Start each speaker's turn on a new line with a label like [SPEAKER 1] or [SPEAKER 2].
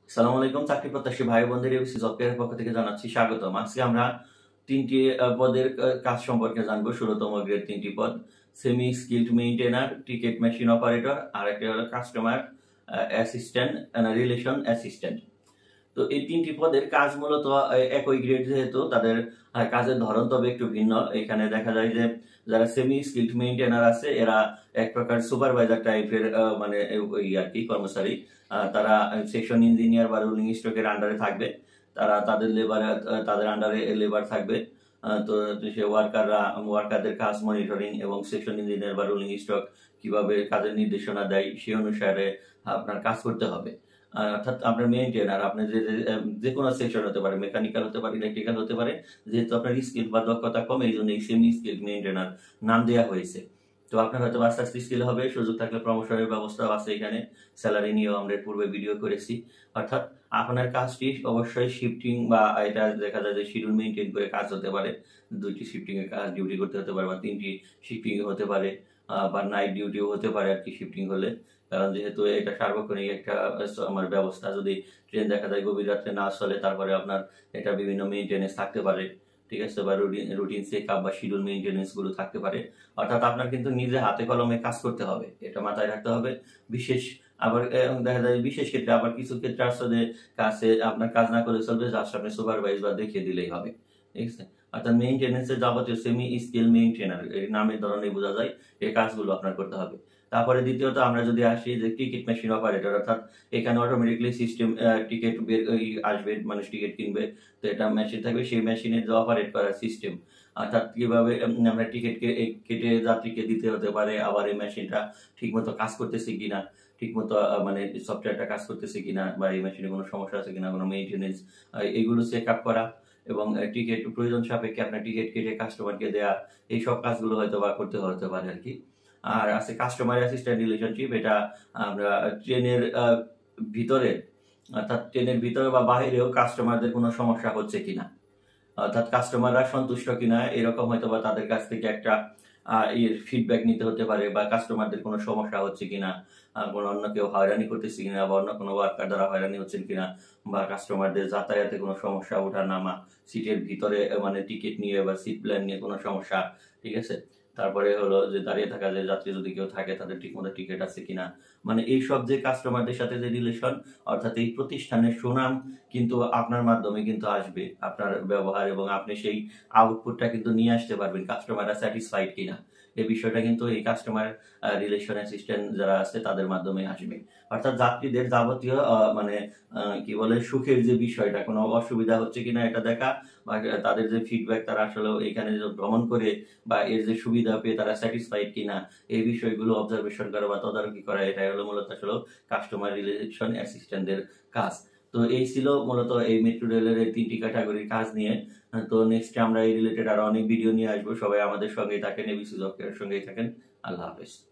[SPEAKER 1] সালাম আলাইকুম চাকরি প্রত্যাশী ভাই বোনদের এবিসি জব কেয়ারের পক্ষ থেকে জানাচ্ছি স্বাগতম। আজকে আমরা তিনটি পদের কাজ সম্পর্কে জানবো। 16তম গ্রেড তিনটি পদ, semi skilled maintainer, ticket machine operator, আর একটা হলো কাস্টমার অ্যাসিস্ট্যান্ট, রিলেশন অ্যাসিস্ট্যান্ট। তো এই তিনটি পদের কাজ মূলত একই গ্রেড, যেহেতু তাদের কাজের ধরন তবে একটু ভিন্ন। এখানে দেখা যায় যে যারা সেমি স্কিল্ড মেইনটেনার আছে এরা এক প্রকার সুপারভাইজার টাইপের মানে ওই আর কি কর্মচারী। তারা সেকশন ইঞ্জিনিয়ার বা রুলিং স্টকের আন্ডারে থাকবে। তারা তাদের আন্ডারে লেবার থাকবে। তো সে ওয়ার্কারদের কাজ মনিটরিং এবং সেকশন ইঞ্জিনিয়ার বা রুলিং স্টক কিভাবে কাজের নির্দেশনা দেয় সে অনুসারে আপনার কাজ করতে হবে। অর্থাৎ আপনার মেইনটেনার আপনি যে কোনো সেকশন হতে পারে, মেকানিক্যাল হতে পারে, ইলেকট্রিক্যাল হতে পারে। যেহেতু আপনার স্কিল বা দক্ষতা কম, এই জন্য এই সেমি স্কিল মেইনটেনার নাম দেওয়া হয়েছে। তো আপনার হয়তো আস্তে আস্তে স্কিল হবে, সুযোগ থাকলে প্রমোশনের ব্যবস্থাও আছে এখানে। স্যালারি নিয়েও আমরা পূর্বে ভিডিও করেছি। অর্থাৎ আপনার কাজটি অবশ্যই শিফটিং বা এটা দেখা যায় যে শিডিউল মেইনটেইন করে কাজ হতে পারে। 2টি শিফটিং এর কাজ ডিউটি করতে হতে পারে, বা 3টি শিফটিং হতে পারে, বা নাইট ডিউটিও হতে পারে আর কি শিফটিং হলে। কারণ যেহেতু এটা সার্বক্ষণিক একটা আমার ব্যবস্থা, যদি ট্রেন দেখা যায় গভীর রাত্রে না চলে তারপরে আপনার এটা বিভিন্ন মেইনটেনেন্স থাকতে পারে, ঠিক আছে, বা রুটিন চেক আপ বা শিডিউল মেইনটেনেন্স গুলো থাকতে পারে। অর্থাৎ আপনার কিন্তু নিজে হাতে কলমে কাজ করতে হবে, এটা মাথায় রাখতে হবে। বিশেষ আবার দেখা যায় বিশেষ ক্ষেত্রে, আবার কিছু ক্ষেত্রে আসছে যে কাজে আপনার কাজ না করে চলবে, জাস্ট আপনি সুপারভাইজ বা দেখিয়ে দিলেই হবে, ঠিক আছে। অর্থাৎ মেইনটেনেন্সের যাবতীয় সেমি স্কিল মেইনটেনার এর নামের ধরনে বোঝা যায় এই কাজগুলো আপনার করতে হবে। তারপরে দ্বিতীয়ত আমরা যদি আসি যে টিকিট মেশিন অপারেটর, অর্থাৎ এখানে অটোমেটিকলি সিস্টেম টিকিট আসবে, মানুষ টিকিট কিনবে, তো এটা মেশিন থাকবে, সেই মেশিনে যে অপারেট করার সিস্টেম, অর্থাৎ কিভাবে আমরা টিকিটকে কেটে যাত্রীকে দিতে হতে পারে, আবার এই মেশিনটা ঠিকমতো কাজ করতেছে কিনা, ঠিকমতো মানে সফটওয়্যারটা কাজ করতেছে কিনা, বা এই মেশিনে কোনো সমস্যা আছে কিনা, কোনো মেইনটেনেন্স, এগুলো চেক আপ করা, এবং টিকিট প্রয়োজন সাপেক্ষে আপনার টিকিট কেটে কাস্টমারকে দেয়া, এই সব কাজগুলো হয়তো বা করতে হতে পারে আর কি। আর আছে কাস্টমার অ্যাসিস্ট্যান্ট রিলেশনশিপ। এটা আমরা ট্রেনের ভিতরে, অর্থাৎ ট্রেনের ভিতরে বা বাহিরেও কাস্টমারদের কোনো সমস্যা হচ্ছে কিনা, অর্থাৎ কাস্টমাররা সন্তুষ্ট কিনা, এরকম হয়তো বা তাদের কাছ থেকে একটা এর ফিডব্যাক নিতে হতে পারে, বা কাস্টমারদের কোনো সমস্যা হচ্ছে কিনা, কোনো অন্য কেউ হয়রানি করতেছে কিনা, বা অন্য কোনো ওয়ার্কার দ্বারা হয়রানি হচ্ছেন কিনা, বা কাস্টমারদের যাতায়াতে কোনো সমস্যা, ওঠা নামা, সিটের ভিতরে মানে টিকিট নিয়ে বা সিট প্ল্যান নিয়ে কোনো সমস্যা, ঠিক আছে। তারপরে হলো যে দাঁড়িয়ে থাকা যে যাত্রী যদি কেউ থাকে তাদের ঠিকমতো টিকিট আছে কিনা, মানে এইসব যে কাস্টমারদের সাথে যে রিলেশন, অর্থাৎ এই প্রতিষ্ঠানের সুনাম কিন্তু আপনার মাধ্যমে কিন্তু আসবে, আপনার ব্যবহার, এবং আপনি সেই আউটপুটটা কিন্তু নিয়ে আসতে পারবেন কাস্টমাররা স্যাটিসফাইড কিনা। এই বিষয়টা কিন্তু এই কাস্টমার রিলেশন অ্যাসিস্ট্যান্ট যারা আছে তাদের মাধ্যমে আসবে। অর্থাৎ যাত্রীদের যাবতীয় মানে কি বলে সুখের যে বিষয়টা, কোনো অসুবিধা হচ্ছে কিনা এটা দেখা, বা তাদের যে ফিডব্যাক, তারা আসলে এখানে যে ভ্রমণ করে বা এর যে সুবিধা পেয়ে তারা স্যাটিসফাইড কিনা, এই বিষয়গুলো অবজারভেশন করা বা তদারকি করা, এটাই হলো মূলত আসলে কাস্টমার রিলেশন অ্যাসিস্ট্যান্টদের কাজ। তো এই ছিল মূলত এই মেট্রো রেলের এই 3টি ক্যাটাগরির কাজ নিয়ে। তো নেক্সট আমরা এই রিলেটেড আরো অনেক ভিডিও নিয়ে আসবো। সবাই আমাদের সঙ্গেই থাকেন, এবিসি জব কেয়ারের সঙ্গেই থাকেন। আল্লাহ হাফেজ।